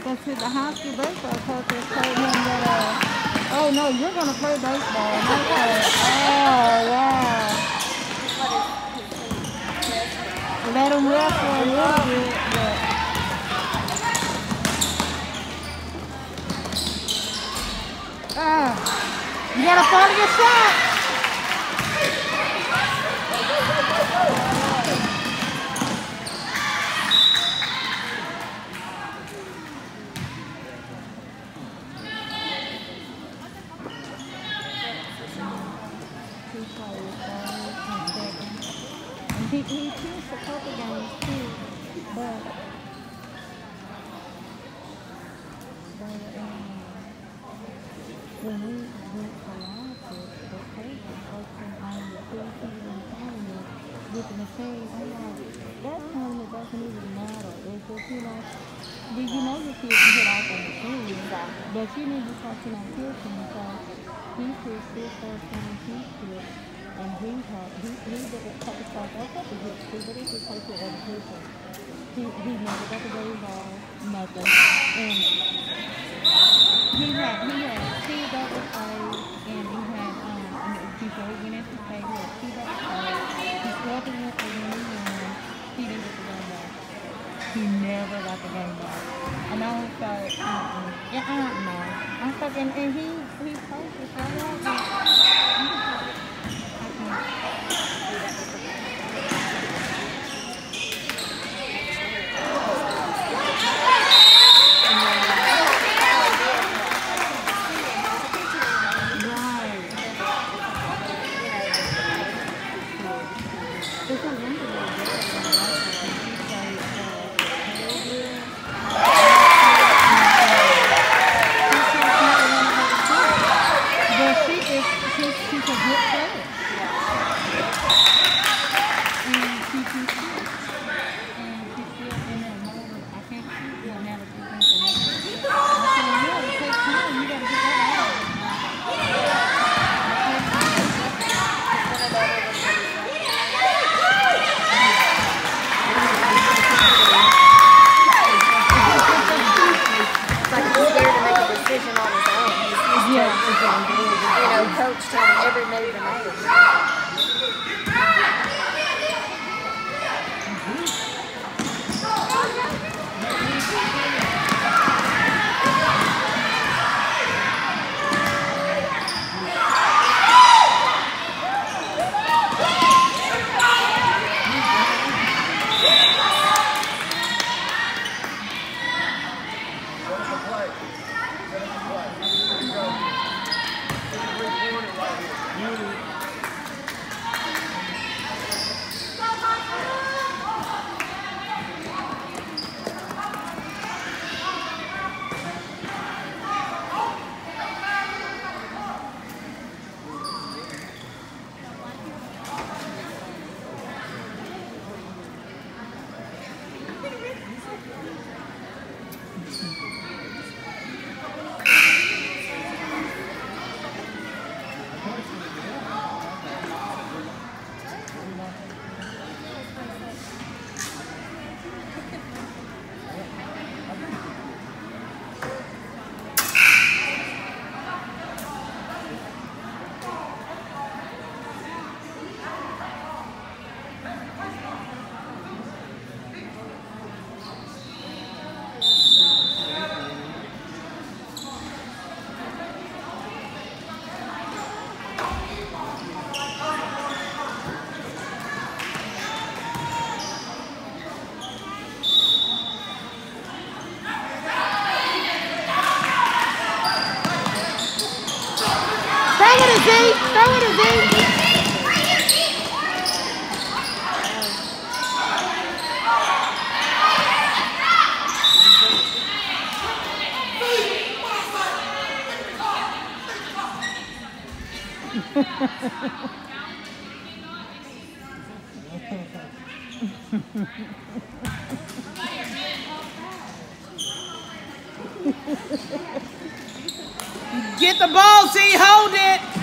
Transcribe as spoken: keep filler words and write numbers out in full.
Because the high school baseball coach has told him that, uh, oh no, you're going to play baseball. And I said, oh, wow. Let him rest for a little bit, but. Ah, you got to follow your shot. He, he pitched a couple games too, but, but um, when we went to Longford, the coach opened on the preseason tournament with the machine. I'm like, that tournament doesn't even matter. It's just, you know, you know your kids can get off on the machine, but you need to start to know pitching. So he pitched his first game he pitched. And he had, he, he did a couple starts, a couple hits too, but it's just like with other people. He, he never got the baseball, nothing. And he had, he had two double plays, and he had, um, before he went into play, he had two double plays. He scored the win, and then he won. He didn't get the game back. He never got the game back. And I was like, uh-uh. Yeah, I don't know. I'm fucking, and he, he posted, so I was like, coach told him every move to make. Get the ball, see, hold it.